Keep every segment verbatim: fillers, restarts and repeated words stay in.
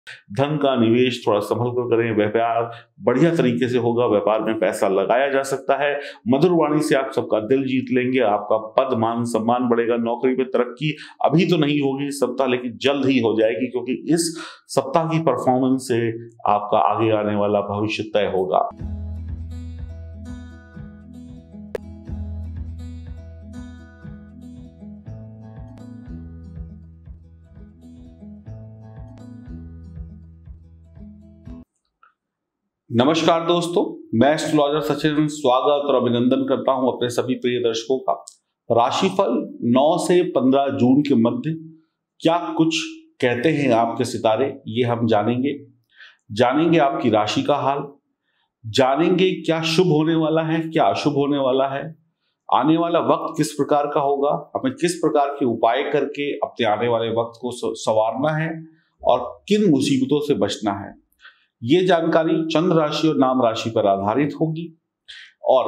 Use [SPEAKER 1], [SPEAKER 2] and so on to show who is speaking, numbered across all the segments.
[SPEAKER 1] धन का निवेश थोड़ा संभल कर करें। व्यापार बढ़िया तरीके से होगा, व्यापार में पैसा लगाया जा सकता है। मधुर वाणी से आप सबका दिल जीत लेंगे, आपका पद मान सम्मान बढ़ेगा। नौकरी में तरक्की अभी तो नहीं होगी इस सप्ताह, लेकिन जल्द ही हो जाएगी, क्योंकि इस सप्ताह की परफॉर्मेंस से आपका आगे आने वाला भविष्य तय होगा। नमस्कार दोस्तों, मैं एस्ट्रोलॉजर सचिन स्वागत और अभिनंदन करता हूं अपने सभी प्रिय दर्शकों का। राशिफल नौ से पंद्रह जून के मध्य क्या कुछ कहते हैं आपके सितारे, ये हम जानेंगे। जानेंगे आपकी राशि का हाल, जानेंगे क्या शुभ होने वाला है, क्या अशुभ होने वाला है, आने वाला वक्त किस प्रकार का होगा, हमें किस प्रकार के उपाय करके अपने आने वाले वक्त को संवारना है और किन मुसीबतों से बचना है। ये जानकारी चंद्र राशि और नाम राशि पर आधारित होगी और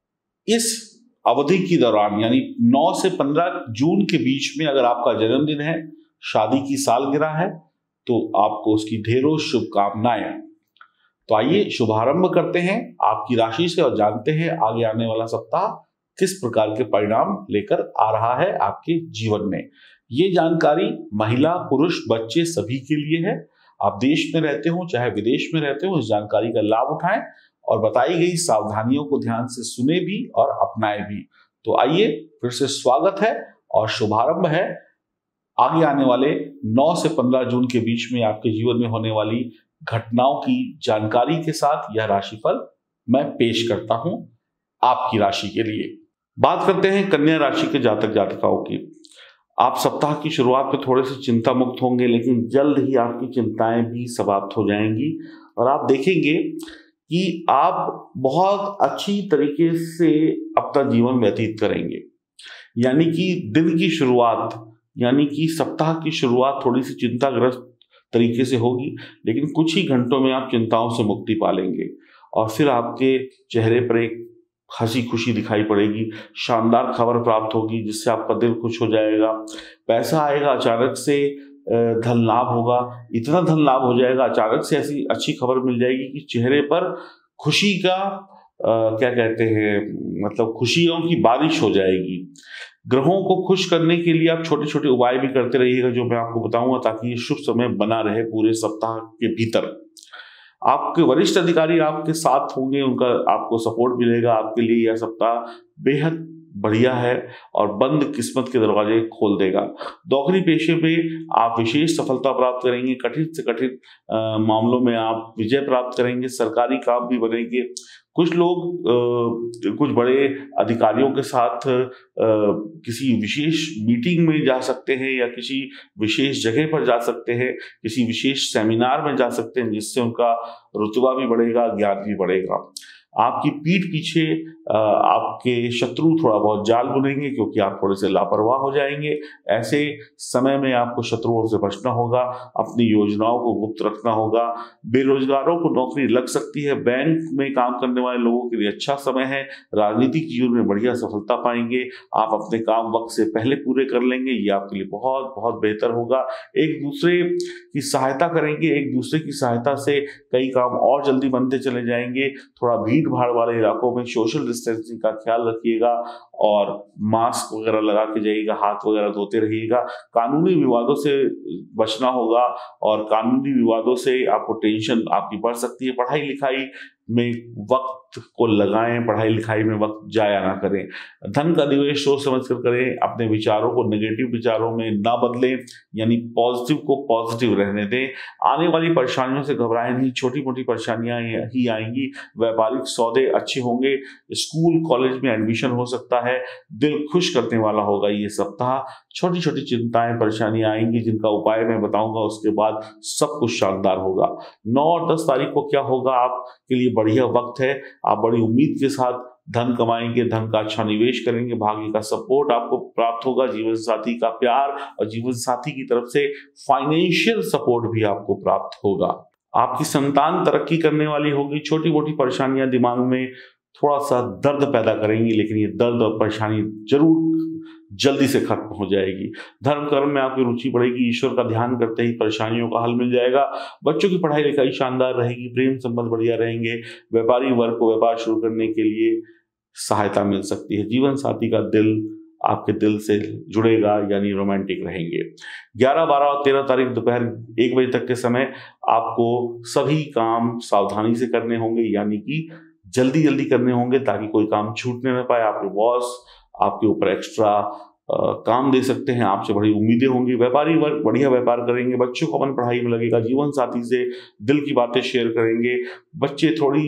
[SPEAKER 1] इस अवधि के दौरान यानी नौ से पंद्रह जून के बीच में अगर आपका जन्मदिन है, शादी की सालगिरह है, तो आपको उसकी ढेरों शुभकामनाएं। तो आइए शुभारंभ करते हैं आपकी राशि से और जानते हैं आगे आने वाला सप्ताह किस प्रकार के परिणाम लेकर आ रहा है आपके जीवन में। ये जानकारी महिला, पुरुष, बच्चे सभी के लिए है। आप देश में रहते हो चाहे विदेश में रहते हो, इस जानकारी का लाभ उठाएं और बताई गई सावधानियों को ध्यान से सुने भी और अपनाएं भी। तो आइए फिर से स्वागत है और शुभारंभ है आगे आने वाले नौ से पंद्रह जून के बीच में आपके जीवन में होने वाली घटनाओं की जानकारी के साथ यह राशिफल मैं पेश करता हूं आपकी राशि के लिए। बात करते हैं कन्या राशि के जातक जातिकाओं की। आप सप्ताह की शुरुआत में थोड़े से चिंता मुक्त होंगे, लेकिन जल्द ही आपकी चिंताएं भी समाप्त हो जाएंगी और आप देखेंगे कि आप बहुत अच्छी तरीके से अपना जीवन व्यतीत करेंगे। यानी कि दिन की शुरुआत यानी कि सप्ताह की शुरुआत थोड़ी सी चिंताग्रस्त तरीके से होगी, लेकिन कुछ ही घंटों में आप चिंताओं से मुक्ति पालेंगे और फिर आपके चेहरे पर एक हंसी खुशी दिखाई पड़ेगी। शानदार खबर प्राप्त होगी जिससे आपका दिल खुश हो जाएगा। पैसा आएगा, अचानक से धन लाभ होगा, इतना धन लाभ हो जाएगा, अचानक से ऐसी अच्छी खबर मिल जाएगी कि चेहरे पर खुशी का आ, क्या कहते हैं मतलब खुशियों की बारिश हो जाएगी। ग्रहों को खुश करने के लिए आप छोटे छोटे उपाय भी करते रहिएगा, जो मैं आपको बताऊंगा, ताकि ये शुभ समय बना रहे पूरे सप्ताह के भीतर। आपके वरिष्ठ अधिकारी आपके साथ होंगे, उनका आपको सपोर्ट मिलेगा। आपके लिए यह सप्ताह बेहद बढ़िया है और बंद किस्मत के दरवाजे खोल देगा। नौकरी पेशे में आप विशेष सफलता प्राप्त करेंगे। कठिन से कठिन मामलों में आप विजय प्राप्त करेंगे। सरकारी काम भी बनेंगे। कुछ लोग आ, कुछ बड़े अधिकारियों के साथ आ, किसी विशेष मीटिंग में जा सकते हैं या किसी विशेष जगह पर जा सकते हैं, किसी विशेष सेमिनार में जा सकते हैं, जिससे उनका रुतबा भी बढ़ेगा, ज्ञान भी बढ़ेगा। आपकी पीठ पीछे आपके शत्रु थोड़ा बहुत जाल बुनेंगे, क्योंकि आप थोड़े से लापरवाह हो जाएंगे। ऐसे समय में आपको शत्रुओं से बचना होगा, अपनी योजनाओं को गुप्त रखना होगा। बेरोजगारों को नौकरी लग सकती है। बैंक में काम करने वाले लोगों के लिए अच्छा समय है। राजनीतिक जीवन में बढ़िया सफलता पाएंगे। आप अपने काम वक्त से पहले पूरे कर लेंगे, ये आपके लिए बहुत बहुत बेहतर होगा। एक दूसरे की सहायता करेंगे, एक दूसरे की सहायता से कई काम और जल्दी बनते चले जाएंगे। थोड़ा भीड़ भाड़ वाले इलाकों में सोशल डिस्टेंसिंग का ख्याल रखिएगा और मास्क वगैरह लगा के जाइएगा, हाथ वगैरह धोते रहिएगा। कानूनी विवादों से बचना होगा और कानूनी विवादों से आपको टेंशन आपकी बढ़ सकती है। पढ़ाई लिखाई में वक्त को लगाएं, पढ़ाई लिखाई में वक्त जाया ना करें। धन का निवेश सोच समझ कर करें। अपने विचारों को नेगेटिव विचारों में ना बदलें, यानी पॉजिटिव को पॉजिटिव रहने दें। आने वाली परेशानियों से घबराएं नहीं, छोटी मोटी परेशानियां ही आएंगी। व्यापारिक सौदे अच्छे होंगे। स्कूल कॉलेज में एडमिशन हो सकता है। दिल खुश करने वाला होगा ये सप्ताह। छोटी छोटी चिंताएं परेशानियां आएंगी, जिनका उपाय मैं बताऊंगा, उसके बाद सब कुछ शानदार होगा। नौ और दस तारीख को क्या होगा आपके लिए बढ़िया वक्त है। आप बड़ी उम्मीद के साथ धन कमाएंगे, धन का अच्छा निवेश करेंगे, भाग्य का सपोर्ट आपको प्राप्त होगा, जीवन साथी का प्यार और जीवन साथी की तरफ से फाइनेंशियल सपोर्ट भी आपको प्राप्त होगा। आपकी संतान तरक्की करने वाली होगी। छोटी मोटी परेशानियां दिमाग में थोड़ा सा दर्द पैदा करेंगी, लेकिन ये दर्द और परेशानी जरूर जल्दी से खत्म हो जाएगी। धर्म कर्म में आपकी रुचि बढ़ेगी, ईश्वर का ध्यान करते ही परेशानियों का हल मिल जाएगा। बच्चों की पढ़ाई लिखाई शानदार रहेगी, प्रेम संबंध बढ़िया रहेंगे। व्यापारी वर्ग को व्यापार शुरू करने के लिए सहायता मिल सकती है। जीवन साथी का दिल आपके दिल से जुड़ेगा, यानी रोमांटिक रहेंगे। ग्यारह, बारह और तेरह तारीख दोपहर एक बजे तक के समय आपको सभी काम सावधानी से करने होंगे, यानी कि जल्दी जल्दी करने होंगे ताकि कोई काम छूटने न पाए। आपके बॉस आपके ऊपर एक्स्ट्रा आ, काम दे सकते हैं, आपसे बड़ी उम्मीदें होंगी। व्यापारी वर्ग बढ़िया व्यापार करेंगे, बच्चों को अपन पढ़ाई में लगेगा, जीवन साथी से दिल की बातें शेयर करेंगे। बच्चे थोड़ी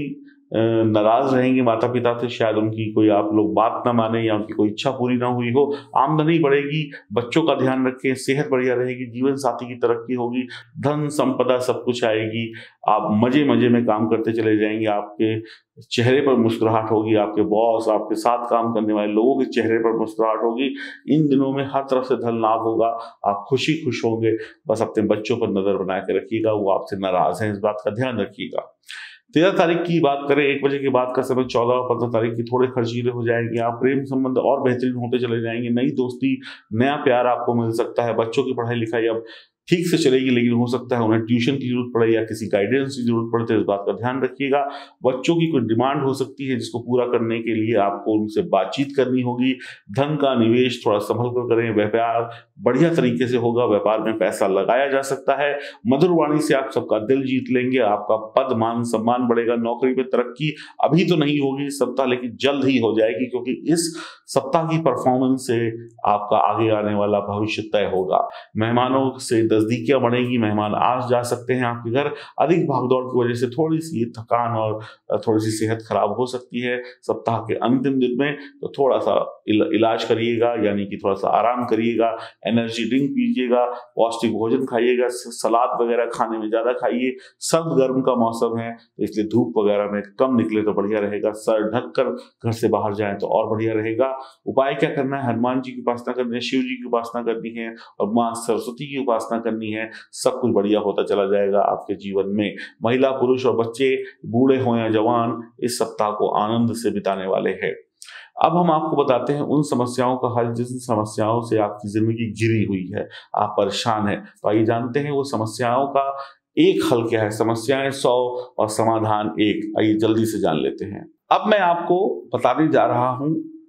[SPEAKER 1] नाराज रहेंगे माता पिता से, शायद उनकी कोई आप लोग बात ना माने या उनकी कोई इच्छा पूरी ना हुई हो। आमदनी बढ़ेगी, बच्चों का ध्यान रखें, सेहत बढ़िया रहेगी, जीवन साथी की तरक्की होगी, धन संपदा सब कुछ आएगी। आप मजे मजे में काम करते चले जाएंगे, आपके चेहरे पर मुस्कुराहट होगी, आपके बॉस आपके साथ काम करने वाले लोगों के चेहरे पर मुस्कुराहट होगी। इन दिनों में हर तरफ से धन लाभ होगा, आप खुशी खुश होंगे। बस अपने बच्चों पर नजर बना के रखिएगा, वो आपसे नाराज हैं, इस बात का ध्यान रखिएगा। तेरह तारीख की बात करें, एक बजे के बाद का समय, चौदह और पंद्रह तारीख की थोड़े खर्चीले हो जाएंगे। आप प्रेम संबंध और बेहतरीन होते चले जाएंगे, नई दोस्ती नया प्यार आपको मिल सकता है। बच्चों की पढ़ाई लिखाई अब ठीक से चलेगी, लेकिन हो सकता है उन्हें ट्यूशन की जरूरत पड़े या किसी गाइडेंस की जरूरत पड़े, तो इस बात का ध्यान रखिएगा। बच्चों की कोई डिमांड हो सकती है जिसको पूरा करने के लिए आपको उनसे बातचीत करनी होगी। धन का निवेश थोड़ा संभल कर करें, व्यापार बढ़िया तरीके से होगा, व्यापार में पैसा लगाया जा सकता है। मधुर वाणी से आप सबका दिल जीत लेंगे, आपका पद मान सम्मान बढ़ेगा। नौकरी में तरक्की अभी तो नहीं होगी इस सप्ताह, लेकिन जल्द ही हो जाएगी, क्योंकि इस सप्ताह की परफॉर्मेंस से आपका आगे आने वाला भविष्य तय होगा। मेहमानों से नजदीकियां बढ़ेगी, मेहमान आ जा सकते हैं आपके घर। अधिक भागदौड़ की वजह से थोड़ी सी थकान और थोड़ी सी सेहत खराब हो सकती है सप्ताह के अंतिम दिन में, तो थोड़ा सा इलाज करिएगा, यानी कि थोड़ा सा आराम करिएगा। एनर्जी ड्रिंक पीजिएगा, पौष्टिक भोजन खाइएगा, सलाद वगैरह खाने में ज्यादा खाइए। सर्द गर्म का मौसम है, तो इसलिए धूप वगैरह में कम निकले तो बढ़िया रहेगा। सर ढक कर घर से बाहर जाएं तो और बढ़िया रहेगा। उपाय क्या करना है? हनुमान जी की उपासना करनी है, शिव जी की उपासना करनी है और माँ सरस्वती की उपासना करनी है। सब कुछ बढ़िया होता चला जाएगा आपके जीवन में। महिला पुरुष और बच्चे, बूढ़े हो या जवान, इस सप्ताह को आनंद से बिताने वाले हैं। अब हम आपको बताते हैं उन समस्याओं का हल जिन समस्याओं से आपकी जिंदगी घिरी हुई है, आप परेशान हैं। तो आइए जानते हैं वो समस्याओं का एक हल क्या है। समस्याएं सौ और समाधान एक, आइए जल्दी से जान लेते हैं। अब मैं आपको बताने जा रहा हूं,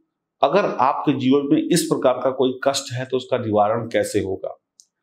[SPEAKER 1] अगर आपके जीवन में इस प्रकार का कोई कष्ट है तो उसका निवारण कैसे होगा।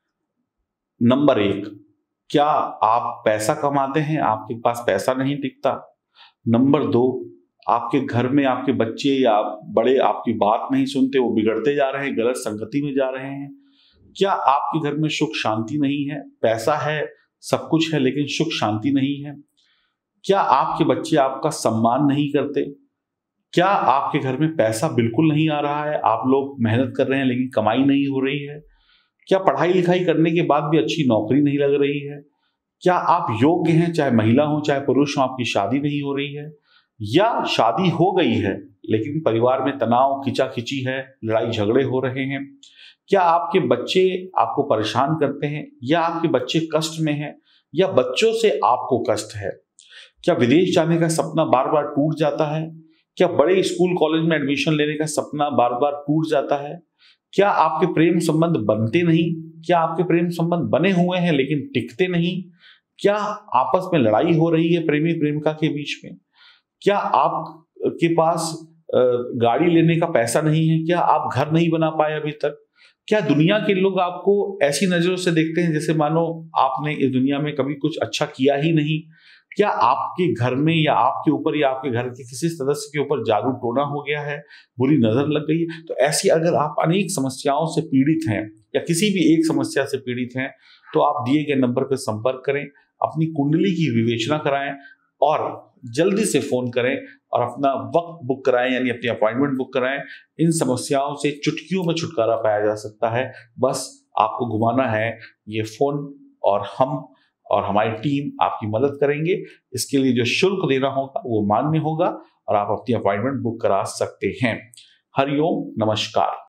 [SPEAKER 1] नंबर एक, क्या आप पैसा कमाते हैं, आपके पास पैसा नहीं टिकता। नंबर दो, आपके घर में आपके बच्चे या बड़े आपकी बात नहीं सुनते, वो बिगड़ते जा रहे हैं, गलत संगति में जा रहे हैं। क्या आपके घर में सुख शांति नहीं है, पैसा है, सब कुछ है, लेकिन सुख शांति नहीं है। क्या आपके बच्चे आपका सम्मान नहीं करते। क्या आपके घर में पैसा बिल्कुल नहीं आ रहा है, आप लोग मेहनत कर रहे हैं लेकिन कमाई नहीं हो रही है। क्या पढ़ाई लिखाई करने के बाद भी अच्छी नौकरी नहीं लग रही है। क्या आप योग्य हैं, चाहे महिला हो चाहे पुरुष हो, आपकी शादी नहीं हो रही है, या शादी हो गई है लेकिन परिवार में तनाव खिंचाखिंची है, लड़ाई झगड़े हो रहे हैं। क्या आपके बच्चे आपको परेशान करते हैं, या आपके बच्चे कष्ट में हैं, या बच्चों से आपको कष्ट है। क्या विदेश जाने का सपना बार बार टूट जाता है। क्या बड़े स्कूल कॉलेज में एडमिशन लेने का सपना बार बार टूट जाता है। क्या आपके प्रेम संबंध बनते नहीं। क्या आपके प्रेम संबंध बने हुए हैं लेकिन टिकते नहीं। क्या आपस में लड़ाई हो रही है प्रेमी प्रेमिका के बीच में। क्या आपके पास गाड़ी लेने का पैसा नहीं है। क्या आप घर नहीं बना पाए अभी तक। क्या दुनिया के लोग आपको ऐसी नजरों से देखते हैं जैसे मानो आपने इस दुनिया में कभी कुछ अच्छा किया ही नहीं। क्या आपके घर में या आपके ऊपर या आपके घर के किसी सदस्य के ऊपर जादू टोना हो गया है, बुरी नजर लग गई है। तो ऐसी अगर आप अनेक समस्याओं से पीड़ित हैं या किसी भी एक समस्या से पीड़ित हैं तो आप दिए गए नंबर पर संपर्क करें, अपनी कुंडली की विवेचना कराएं और जल्दी से फोन करें और अपना वक्त बुक कराएं, यानी अपनी अपॉइंटमेंट बुक कराएं। इन समस्याओं से चुटकियों में छुटकारा पाया जा सकता है। बस आपको घुमाना है ये फोन और हम और हमारी टीम आपकी मदद करेंगे। इसके लिए जो शुल्क देना होगा वो मान्य होगा और आप अपनी अपॉइंटमेंट बुक करा सकते हैं। हरिओम, नमस्कार।